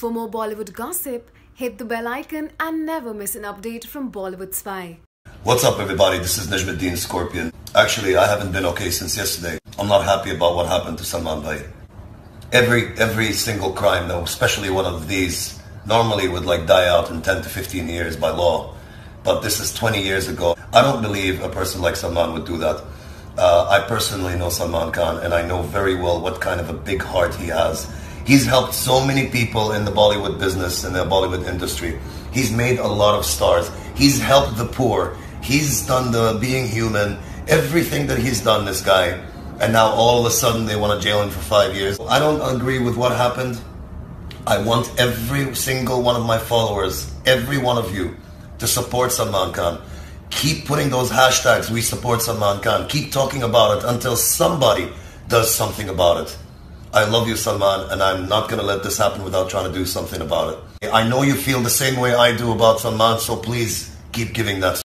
For more Bollywood gossip, hit the bell icon and never miss an update from Bollywood Spy. What's up, everybody? This is Najmuddin Scorpion. Actually, I haven't been okay since yesterday. I'm not happy about what happened to Salman Bhai. Every single crime, though, especially one of these, normally would die out in 10 to 15 years by law. But this is 20 years ago. I don't believe a person like Salman would do that. I personally know Salman Khan, and I know very well what kind of a big heart he has. He's helped so many people in the Bollywood business, in the Bollywood industry. He's made a lot of stars. He's helped the poor. He's done the being human, everything that he's done, this guy. And now all of a sudden they want to jail him for 5 years. I don't agree with what happened. I want every single one of my followers, every one of you, to support Salman Khan. Keep putting those hashtags, we support Salman Khan. Keep talking about it until somebody does something about it. I love you, Salman, and I'm not going to let this happen without trying to do something about it. I know you feel the same way I do about Salman, so please keep giving that